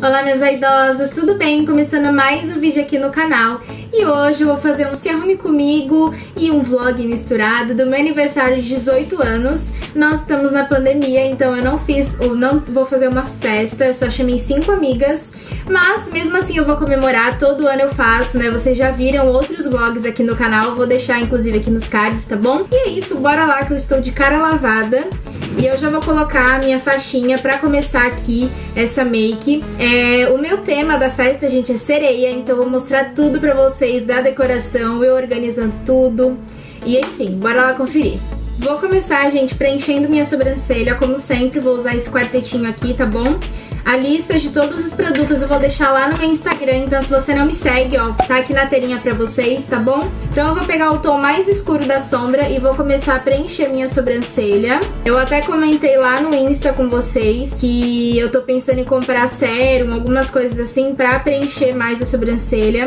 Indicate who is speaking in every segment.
Speaker 1: Olá minhas vaidosas, tudo bem? Começando mais um vídeo aqui no canal. E hoje eu vou fazer um Se Arrume Comigo e um vlog misturado do meu aniversário de 18 anos. Nós estamos na pandemia, então eu não vou fazer uma festa, eu só chamei 5 amigas. Mas mesmo assim eu vou comemorar, todo ano eu faço, né? Vocês já viram outros vlogs aqui no canal, eu vou deixar inclusive aqui nos cards, tá bom? E é isso, bora lá que eu estou de cara lavada. E eu já vou colocar a minha faixinha pra começar aqui essa make. O meu tema da festa, gente, é sereia, então eu vou mostrar tudo pra vocês da decoração, eu organizando tudo. E enfim, bora lá conferir. Vou começar, gente, preenchendo minha sobrancelha, como sempre, vou usar esse quartetinho aqui, tá bom? A lista de todos os produtos eu vou deixar lá no meu Instagram, então se você não me segue, ó, tá aqui na telinha pra vocês, tá bom? Então eu vou pegar o tom mais escuro da sombra e vou começar a preencher minha sobrancelha. Eu até comentei lá no Insta com vocês que eu tô pensando em comprar sérum, algumas coisas assim, pra preencher mais a sobrancelha.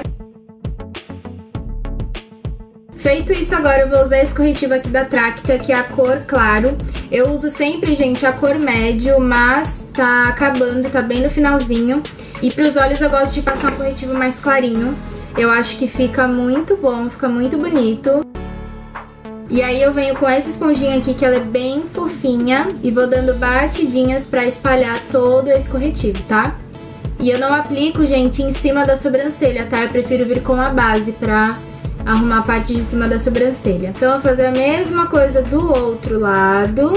Speaker 1: Feito isso, agora eu vou usar esse corretivo aqui da Tracta, que é a cor claro. Eu uso sempre, gente, a cor médio, mas tá acabando, tá bem no finalzinho. E pros olhos eu gosto de passar um corretivo mais clarinho. Eu acho que fica muito bom, fica muito bonito. E aí eu venho com essa esponjinha aqui, que ela é bem fofinha, e vou dando batidinhas pra espalhar todo esse corretivo, tá? E eu não aplico, gente, em cima da sobrancelha, tá? Eu prefiro vir com a base pra arrumar a parte de cima da sobrancelha. Então eu vou fazer a mesma coisa do outro lado.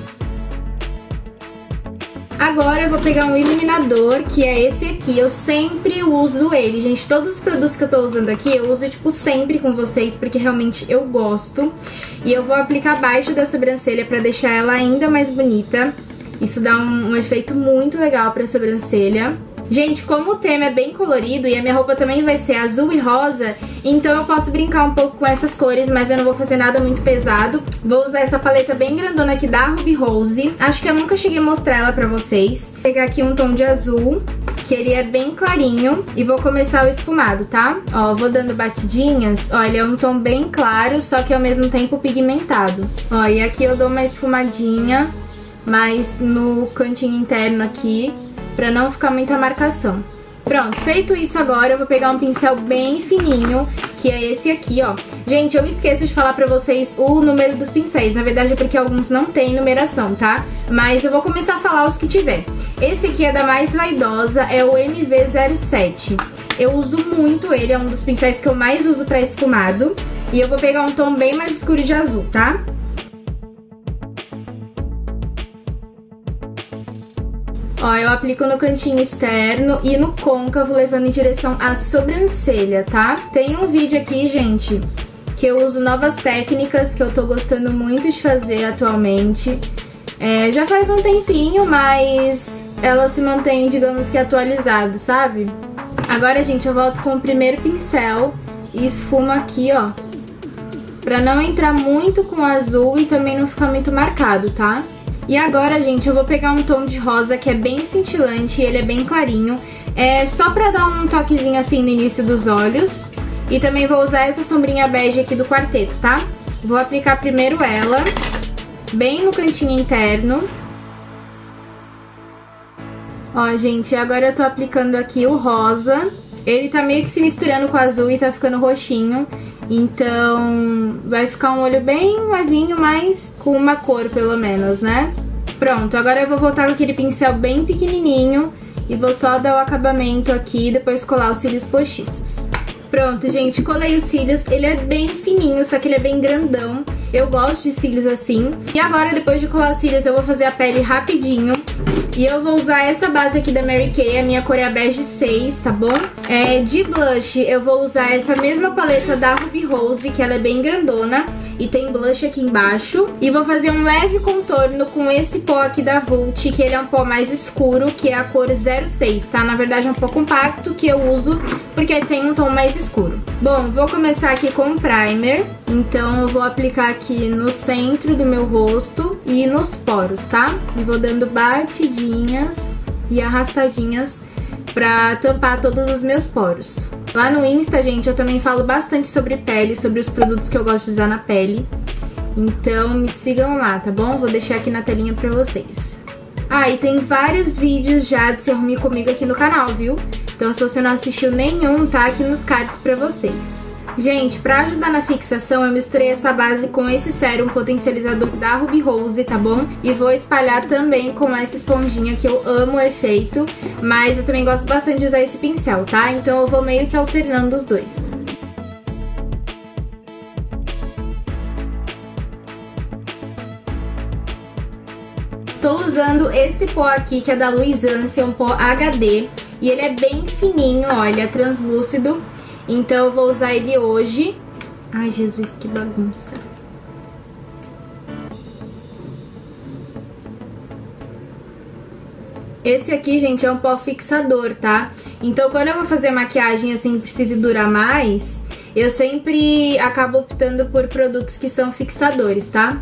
Speaker 1: Agora eu vou pegar um iluminador, que é esse aqui. Eu sempre uso ele, gente. Todos os produtos que eu tô usando aqui, eu uso, tipo, sempre com vocês, porque realmente eu gosto. E eu vou aplicar abaixo da sobrancelha pra deixar ela ainda mais bonita. Isso dá um efeito muito legal pra sobrancelha. Gente, como o tema é bem colorido e a minha roupa também vai ser azul e rosa, então eu posso brincar um pouco com essas cores, mas eu não vou fazer nada muito pesado. Vou usar essa paleta bem grandona aqui da Ruby Rose. Acho que eu nunca cheguei a mostrar ela pra vocês. Vou pegar aqui um tom de azul, que ele é bem clarinho, e vou começar o esfumado, tá? Ó, vou dando batidinhas. Ó, ele é um tom bem claro, só que ao mesmo tempo pigmentado. Ó, e aqui eu dou uma esfumadinha, mais no cantinho interno aqui, pra não ficar muita marcação. Pronto, feito isso agora, eu vou pegar um pincel bem fininho, que é esse aqui, ó. Gente, eu esqueço de falar pra vocês o número dos pincéis. Na verdade é porque alguns não tem numeração, tá? Mas eu vou começar a falar os que tiver. Esse aqui é da Mais Vaidosa, é o MV07. Eu uso muito ele, é um dos pincéis que eu mais uso pra esfumado. E eu vou pegar um tom bem mais escuro de azul, tá? Ó, eu aplico no cantinho externo e no côncavo, levando em direção à sobrancelha, tá? Tem um vídeo aqui, gente, que eu uso novas técnicas que eu tô gostando muito de fazer atualmente. Já faz um tempinho, mas ela se mantém, digamos que atualizada, sabe? Agora, gente, eu volto com o primeiro pincel e esfumo aqui, ó, pra não entrar muito com o azul e também não ficar muito marcado, tá? E agora, gente, eu vou pegar um tom de rosa que é bem cintilante, ele é bem clarinho. É só pra dar um toquezinho assim no início dos olhos. E também vou usar essa sombrinha bege aqui do quarteto, tá? Vou aplicar primeiro ela, bem no cantinho interno. Ó, gente, agora eu tô aplicando aqui o rosa. Ele tá meio que se misturando com o azul e tá ficando roxinho. Então vai ficar um olho bem levinho, mas com uma cor pelo menos, né? Pronto, agora eu vou voltar com aquele pincel bem pequenininho e vou só dar o acabamento aqui e depois colar os cílios postiços. Pronto, gente, colei os cílios, ele é bem fininho, só que ele é bem grandão. Eu gosto de cílios assim. E agora, depois de colar os cílios, eu vou fazer a pele rapidinho. E eu vou usar essa base aqui da Mary Kay, a minha cor é a bege 6, tá bom? De blush, eu vou usar essa mesma paleta da Ruby Rose, que ela é bem grandona. E tem blush aqui embaixo. E vou fazer um leve contorno com esse pó aqui da Vult, que ele é um pó mais escuro, que é a cor 06, tá? Na verdade é um pó compacto que eu uso porque tem um tom mais escuro. Bom, vou começar aqui com o primer. Então eu vou aplicar aqui no centro do meu rosto e nos poros, tá? E vou dando batidinhas e arrastadinhas pra tampar todos os meus poros. Lá no Insta, gente, eu também falo bastante sobre pele, sobre os produtos que eu gosto de usar na pele. Então me sigam lá, tá bom? Vou deixar aqui na telinha pra vocês. Ah, e tem vários vídeos já de se arrume comigo aqui no canal, viu? Então se você não assistiu nenhum, tá aqui nos cards pra vocês. Gente, pra ajudar na fixação, eu misturei essa base com esse sérum potencializador da Ruby Rose, tá bom? E vou espalhar também com essa esponjinha, que eu amo o efeito, mas eu também gosto bastante de usar esse pincel, tá? Então eu vou meio que alternando os dois. Tô usando esse pó aqui, que é da Luisance, é um pó HD. E ele é bem fininho, olha, translúcido. Então eu vou usar ele hoje. Ai, Jesus, que bagunça. Esse aqui, gente, é um pó fixador, tá? Então quando eu vou fazer maquiagem assim, precise durar mais, eu sempre acabo optando por produtos que são fixadores, tá?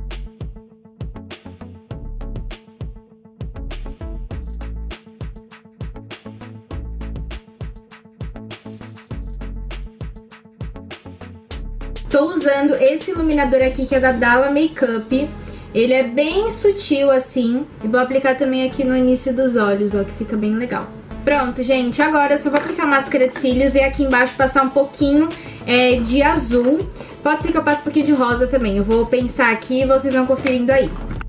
Speaker 1: Tô usando esse iluminador aqui, que é da Dalla Makeup. Ele é bem sutil assim. E vou aplicar também aqui no início dos olhos, ó, que fica bem legal. Pronto, gente. Agora eu só vou aplicar máscara de cílios e aqui embaixo passar um pouquinho de azul. Pode ser que eu passe um pouquinho de rosa também. Eu vou pensar aqui e vocês vão conferindo aí.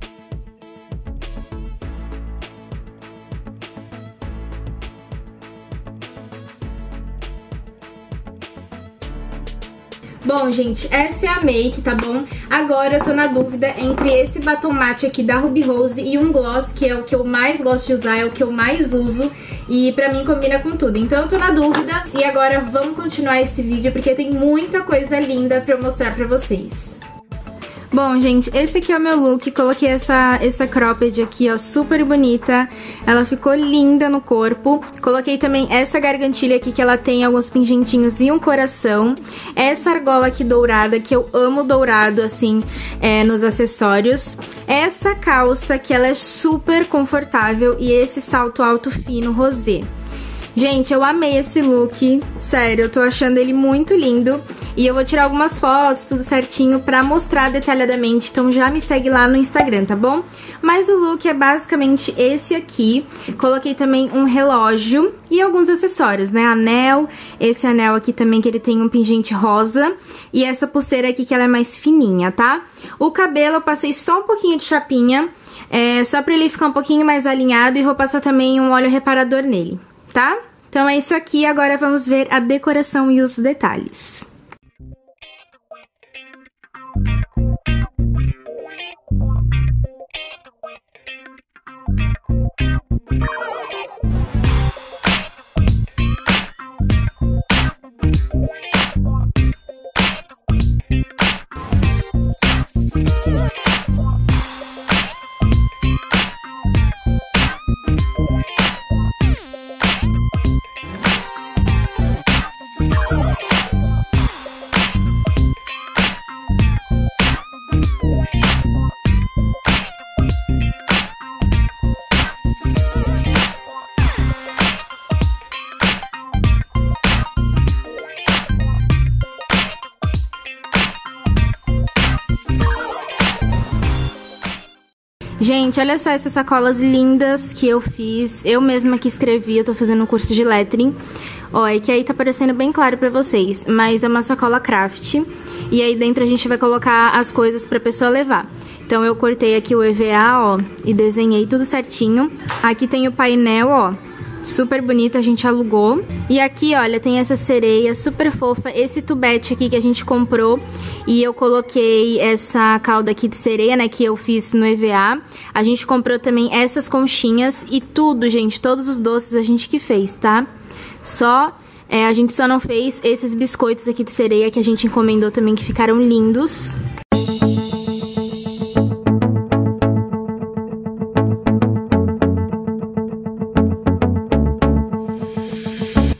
Speaker 1: Bom, gente, essa é a make, tá bom? Agora eu tô na dúvida entre esse batom mate aqui da Ruby Rose e um gloss, que é o que eu mais gosto de usar, é o que eu mais uso e pra mim combina com tudo. Então eu tô na dúvida e agora vamos continuar esse vídeo porque tem muita coisa linda pra eu mostrar pra vocês. Bom, gente, esse aqui é o meu look. Coloquei essa cropped aqui, ó, super bonita. Ela ficou linda no corpo. Coloquei também essa gargantilha aqui, que ela tem alguns pingentinhos e um coração. Essa argola aqui dourada, que eu amo dourado, assim, nos acessórios. Essa calça, que ela é super confortável. E esse salto alto fino rosé. Gente, eu amei esse look, sério, eu tô achando ele muito lindo. E eu vou tirar algumas fotos, tudo certinho, pra mostrar detalhadamente, então já me segue lá no Instagram, tá bom? Mas o look é basicamente esse aqui. Coloquei também um relógio e alguns acessórios, né? Anel, esse anel aqui também que ele tem um pingente rosa. E essa pulseira aqui que ela é mais fininha, tá? O cabelo eu passei só um pouquinho de chapinha, só pra ele ficar um pouquinho mais alinhado, e vou passar também um óleo reparador nele. Tá? Então é isso aqui, agora vamos ver a decoração e os detalhes. Gente, olha só essas sacolas lindas que eu fiz. Eu mesma que escrevi, eu tô fazendo um curso de lettering. Ó, é que aí tá parecendo bem claro pra vocês, mas é uma sacola craft. E aí dentro a gente vai colocar as coisas pra pessoa levar. Então eu cortei aqui o EVA, ó, e desenhei tudo certinho. Aqui tem o painel, ó, super bonito, a gente alugou. E aqui, olha, tem essa sereia super fofa, esse tubete aqui que a gente comprou. E eu coloquei essa cauda aqui de sereia, né, que eu fiz no EVA. A gente comprou também essas conchinhas e tudo, gente, todos os doces a gente que fez, tá? A gente só não fez esses biscoitos aqui de sereia que a gente encomendou também, que ficaram lindos.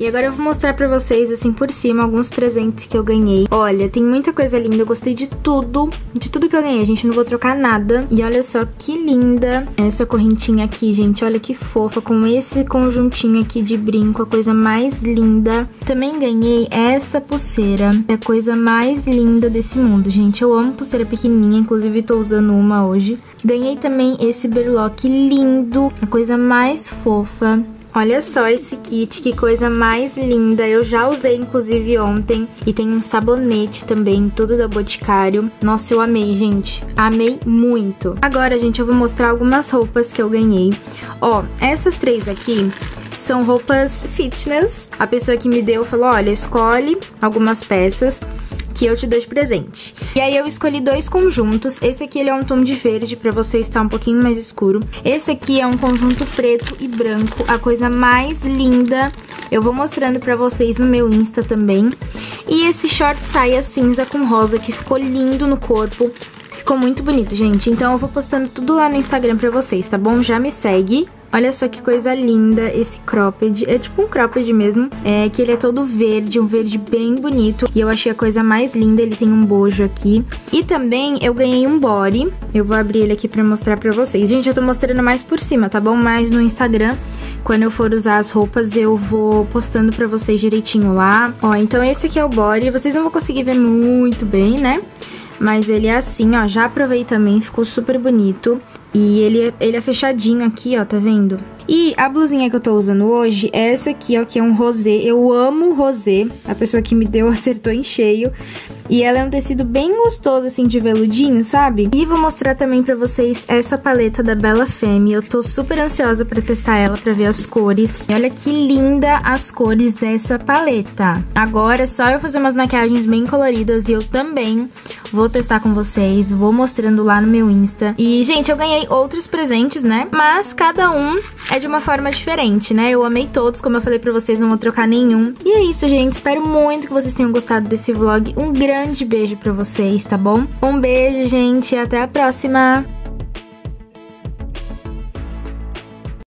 Speaker 1: E agora eu vou mostrar pra vocês, assim, por cima, alguns presentes que eu ganhei. Olha, tem muita coisa linda, eu gostei de tudo que eu ganhei, gente, não vou trocar nada. E olha só que linda essa correntinha aqui, gente, olha que fofa, com esse conjuntinho aqui de brinco, a coisa mais linda. Também ganhei essa pulseira, é a coisa mais linda desse mundo, gente. Eu amo pulseira pequenininha, inclusive tô usando uma hoje. Ganhei também esse berlock lindo, a coisa mais fofa. Olha só esse kit, que coisa mais linda. Eu já usei, inclusive, ontem. E tem um sabonete também, tudo da Boticário. Nossa, eu amei, gente. Amei muito. Agora, gente, eu vou mostrar algumas roupas que eu ganhei. Ó, essas três aqui são roupas fitness. A pessoa que me deu falou, olha, escolhe algumas peças que eu te dou de presente. E aí eu escolhi dois conjuntos. Esse aqui ele é um tom de verde, pra você estar um pouquinho mais escuro. Esse aqui é um conjunto preto e branco, a coisa mais linda. Eu vou mostrando pra vocês no meu Insta também. E esse short saia cinza com rosa, que ficou lindo no corpo. Ficou muito bonito, gente. Então eu vou postando tudo lá no Instagram pra vocês, tá bom? Já me segue. Olha só que coisa linda esse cropped. É tipo um cropped mesmo, que ele é todo verde, um verde bem bonito. E eu achei a coisa mais linda, ele tem um bojo aqui. E também eu ganhei um body. Eu vou abrir ele aqui pra mostrar pra vocês. Gente, eu tô mostrando mais por cima, tá bom? Mas no Instagram, quando eu for usar as roupas, eu vou postando pra vocês direitinho lá. Ó, então esse aqui é o body. Vocês não vão conseguir ver muito bem, né? Mas ele é assim, ó, já provei também, ficou super bonito. E ele é fechadinho aqui, ó, tá vendo? E a blusinha que eu tô usando hoje é essa aqui, ó, que é um rosé. Eu amo rosé, a pessoa que me deu acertou em cheio. E ela é um tecido bem gostoso, assim, de veludinho, sabe? E vou mostrar também pra vocês essa paleta da Bella Femme. Eu tô super ansiosa pra testar ela, pra ver as cores. E olha que linda as cores dessa paleta. Agora é só eu fazer umas maquiagens bem coloridas e eu também vou testar com vocês. Vou mostrando lá no meu Insta. E, gente, eu ganhei outros presentes, né? Mas cada um é de uma forma diferente, né? Eu amei todos, como eu falei pra vocês, não vou trocar nenhum. E é isso, gente. Espero muito que vocês tenham gostado desse vlog. Um grande beijo pra vocês, tá bom? Um beijo, gente, e até a próxima!